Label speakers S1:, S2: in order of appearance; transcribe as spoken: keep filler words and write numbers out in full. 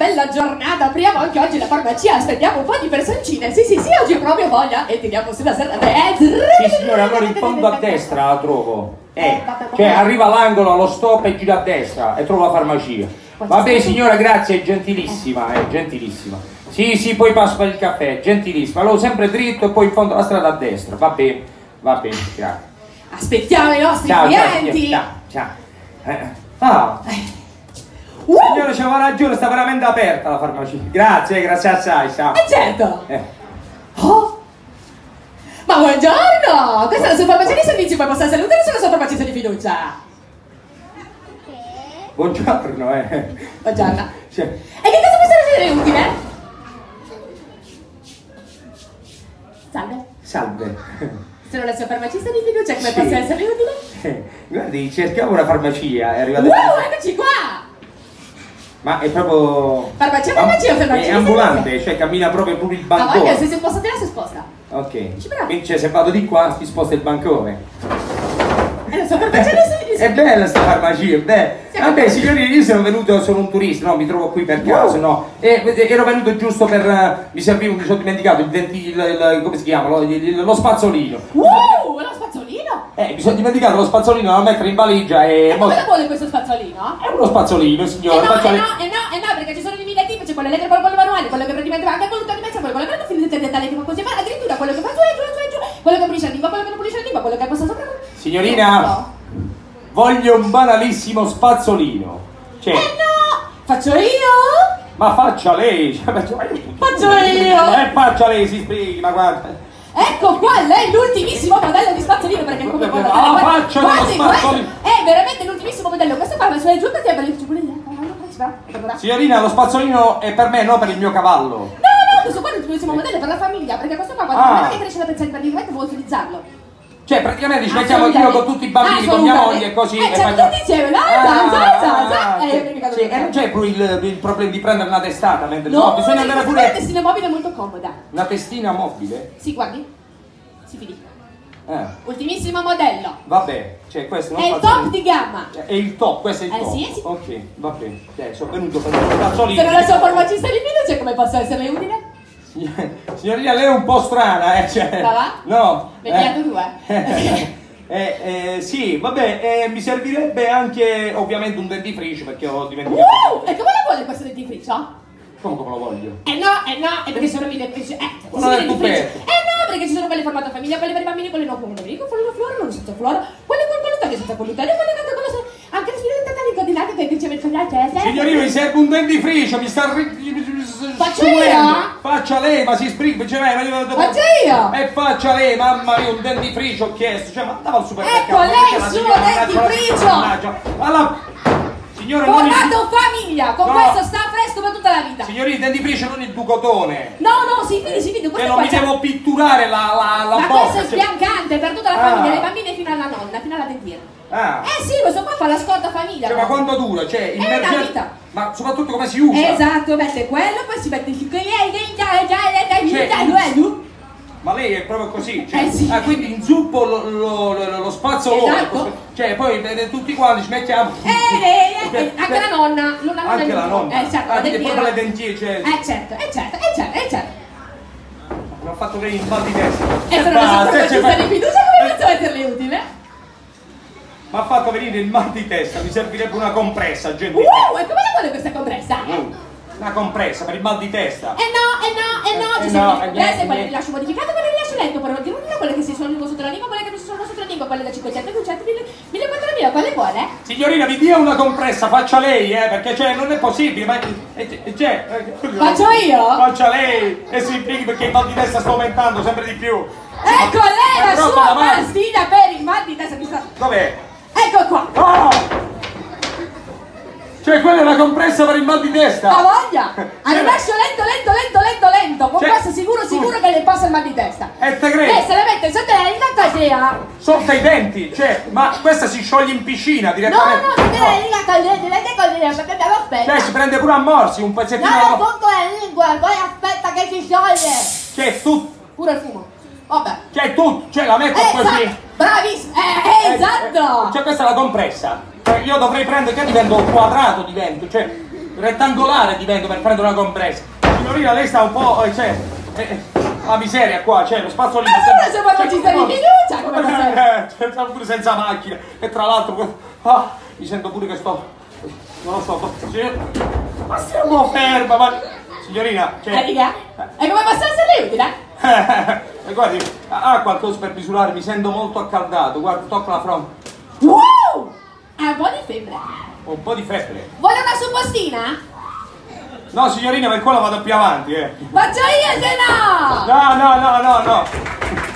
S1: bella giornata, apriamo anche oggi la farmacia, aspettiamo un po' di personcine. Sì, sì, sì, oggi ho proprio voglia e tiriamo sulla serrata.
S2: Sì, signora, allora in fondo a destra la trovo. Eh, cioè arriva all'angolo, allo stop e gira a destra e trovo la farmacia. Vabbè signora, grazie, è gentilissima, è gentilissima. Sì, sì, poi passo per il caffè, gentilissima. Allora sempre dritto e poi in fondo la strada a destra. Va bene, va bene, grazie.
S1: Aspettiamo i nostri
S2: ciao,
S1: clienti.
S2: Ciao, ciao. ciao. Eh. Ah. Uh. Signore, c'aveva ragione, sta veramente aperta la farmacia. Grazie, grazie assai, ciao.
S1: Eh certo.
S2: Eh.
S1: Oh. Ma buongiorno! Questa è la sua farmacia di servizio, poi possa salutare sulla sua farmacia di fiducia.
S2: Buongiorno, eh.
S1: Buongiorno.
S2: Sì.
S1: E che cosa posso essere utile? Salve.
S2: Salve.
S1: Sono la sua farmacista di fiducia, come
S2: Sì.
S1: posso esserle utile?
S2: Eh, guardi, cercavo una farmacia, è arrivata...
S1: Wow, eccoci qua!
S2: Ma è proprio...
S1: Farmacia, farmacia o farmacia?
S2: È ambulante, cioè cammina proprio pure il
S1: Ma
S2: bancone.
S1: voglio, se si sposta te la si sposta.
S2: Ok.
S1: Ci provi.
S2: Quindi cioè, se vado di qua si sposta il bancone.
S1: È la sua farmacia di servizio.
S2: È bella sta farmacia, beh. Vabbè signorina, io sono venuto, sono un turista, no, mi trovo qui per caso, no. E, ero venuto giusto per, uh, mi serviva, mi sono dimenticato il denti, il, il, come si chiama, lo, il, lo spazzolino.
S1: Uh, lo spazzolino?
S2: Eh, mi sono dimenticato lo spazzolino da mettere in valigia e...
S1: E come lo vuole questo spazzolino?
S2: È uno spazzolino,
S1: Eh
S2: signore.
S1: no, eh
S2: spazzolino.
S1: no, eh no, eh no, perché ci sono di mille tipi, c'è quello elettrico, quello manuale, quello che praticamente va anche voluto di mezzo, quello che non finito di dettagli che fa così, ma addirittura quello che fa giù e giù e giù e giù, quello che pulisce la lingua, quello che non pulisce la lingua, quello che passa sopra.
S2: Signorina, voglio un banalissimo spazzolino. Cioè,
S1: Eh no! Faccio io?
S2: ma faccia lei.
S1: Faccio io!
S2: Eh, faccia lei, si spieghi, ma guarda.
S1: Ecco qua, lei l'ultimissimo modello di spazzolino, perché come
S2: Ah,
S1: guarda,
S2: la
S1: guarda,
S2: faccia dello
S1: guardi,
S2: spazzolino.
S1: questo è veramente l'ultimissimo modello, questo qua va su e giù perché è pure
S2: Signorina, lo spazzolino è per me, non per il mio cavallo.
S1: No, no, questo qua è l'ultimissimo modello è per la famiglia, perché questo qua quando
S2: Ah.
S1: ah. che cresce la pezzetta praticamente può utilizzarlo.
S2: Cioè, praticamente ci mettiamo io con tutti i bambini, con mia moglie e così.
S1: Eh,
S2: e
S1: cioè,
S2: facciamo...
S1: tutti insieme, no?
S2: Ah,
S1: Za, za, za, za.
S2: ah,
S1: Eh,
S2: sì,
S1: io mi
S2: sì, e non c'è pure il, il problema di prendere una testata mentre no,
S1: No,
S2: bisogna andare
S1: pure...
S2: pure
S1: una testina mobile molto comoda.
S2: una testina mobile.
S1: Sì, guardi. Si fidi.
S2: Eh,
S1: Ultimissimo modello.
S2: vabbè, cioè questo non
S1: È il
S2: fa
S1: top di gamma.
S2: È il top, questo è il
S1: Eh,
S2: top.
S1: sì, sì.
S2: Ok, va bene. Eh, sono venuto per il spazzolino.
S1: Sono la sua farmacista di fiducia, come posso esserle utile?
S2: Signorina, lei è un po' strana, eh, cioè...
S1: Va là?
S2: No.
S1: Vediamo due.
S2: Eh, eh, sì, vabbè, eh, mi servirebbe anche ovviamente un dentifricio perché ho dimenticato.
S1: Uh, e come la vuole questo dentifricio?
S2: Come come lo voglio?
S1: Eh no, eh no, è perché sono mille dentifrici. Eh,
S2: Ma
S1: sì,
S2: non è
S1: dentifrici.
S2: coperto.
S1: Eh no, perché ci sono quelle formate a famiglia, quelle per i bambini, quelle no con un amico, quelle con fluoro, quelle senza fluoro, quelle con glutine senza glutine, quelle con quello se... anche le spirite totali coordinate che dice il fogliaggio.
S2: Signorino, mi serve un dentifricio, mi sta...
S1: Faccio io?
S2: Faccia lei, ma si sbrighi, cioè, ma io...
S1: Faccio io?
S2: E faccia lei, mamma mia, un dentifricio ho chiesto, cioè, ma andava al supermercato.
S1: Ecco, lei
S2: perché
S1: il
S2: la
S1: suo
S2: signora mannaggia la
S1: dentifricio!
S2: signora, mannaggia. Alla... Signora, non il...
S1: Formato famiglia, con
S2: No.
S1: questo sta fresco per tutta la vita.
S2: Signorina, il dentifricio non il ducotone.
S1: No, no, si fidi, si fidi,
S2: Cioè,
S1: questo
S2: non
S1: qua
S2: mi
S1: c'è-
S2: devo pitturare la, la, la
S1: Ma
S2: bocca.
S1: questo è
S2: cioè-
S1: sbiancante per tutta la
S2: Ah.
S1: famiglia, le bambine fino alla nonna, fino alla dentiera.
S2: Ah.
S1: Eh sì, questo qua fa la scorta famiglia.
S2: Cioè, ma
S1: guarda.
S2: quanto dura? Cioè,
S1: una
S2: immerge-
S1: vita.
S2: Ma soprattutto come si usa?
S1: Esatto, mette quello, poi si mette il
S2: Cioè,
S1: cucchiaio.
S2: Ma lei è proprio così, cioè,
S1: Eh sì.
S2: ah, quindi inzuppo lo, lo, lo, lo spazzolone,
S1: Esatto.
S2: cioè poi eh, tutti quanti ci mettiamo.
S1: Eh, eh, eh, anche la nonna, l'una nonna
S2: Anche
S1: del
S2: la
S1: nonno.
S2: nonna.
S1: Eh certo,
S2: Ah,
S1: la
S2: quindi
S1: dentiera.
S2: proprio le dentiere, cioè.
S1: Eh certo, eh certo, eh certo, eh certo.
S2: Mi ha fatto venire il mal di testa.
S1: E sono la
S2: basta,
S1: sua
S2: cioè,
S1: farmacista di fiducia, come posso esserle utile?
S2: mi ha fatto venire il mal di testa, mi servirebbe una compressa, gente.
S1: Uh, e come la vuole questa compressa?
S2: Mm, Una compressa per il mal di testa.
S1: Eh no, eh no, eh no,
S2: Eh
S1: ci
S2: no,
S1: sono
S2: eh,
S1: le compresse,
S2: niente,
S1: quelle
S2: niente.
S1: che rilascio modificate, quelle che rilascio lento, però di una, quelle che si sono sotto la lingua, quelle che non si sono sotto la lingua, quelle da cinquecento, duecento, mille quattromila, quale vuole?
S2: Signorina, mi dia una compressa, faccia lei, eh, perché cioè non è possibile, ma eh, eh, cioè, eh,
S1: Faccio io?
S2: Faccia lei e si impieghi perché il mal di testa sta aumentando sempre di più.
S1: Ecco lei
S2: È
S1: la
S2: troppo
S1: sua
S2: davanti.
S1: pastiglia per il mal di testa che sta...
S2: Dov'è?
S1: Ecco qua!
S2: Oh! Cioè quella è una compressa per il mal di testa!
S1: Ha voglia! A rilascio lento, lento, lento, lento, lento! Con
S2: Cioè,
S1: questo sicuro, sicuro che le passa il mal di testa!
S2: E te credo!
S1: E se la mette sotto la lingua così, ah!
S2: Sotto i denti, cioè, ma questa si scioglie in piscina
S1: No,
S2: direttamente!
S1: no, sotto la lingua così, diventa così, perché devo aspettare!
S2: Cioè si prende pure a morsi un pezzettino
S1: No,
S2: alla
S1: no,
S2: volta.
S1: sotto la lingua, poi aspetta che si scioglie!
S2: Cioè tu,
S1: Pure il fumo! Vabbè!
S2: cioè tu, cioè la metto
S1: Esatto!
S2: così!
S1: Bravissimo! Eh, esatto!
S2: Cioè questa è la compressa! Cioè, io dovrei prendere, che divento quadrato divento, cioè... rettangolare divento per prendere una compressa. Signorina, lei sta un po', eh, cioè, eh, la miseria qua, cioè, lo spazio lì.
S1: Allora se poi ci stai in fiducia, come
S2: Eh, eh, pure senza macchina. E tra l'altro, ah, mi sento pure che sto, non lo so, ma stiamo ferma, ma... Signorina, cioè...
S1: Eh, dica? E come posso essere utile?
S2: Eh, guardi, ha qualcosa per misurare, mi sento molto accaldato, guarda, tocca la fronte.
S1: Wow! Ha un po' di febbre.
S2: Un po' di febbre.
S1: Vuole una suppostina?
S2: No, signorina, per quello vado più avanti, eh.
S1: Faccio io se no!
S2: No, no, no, no, no.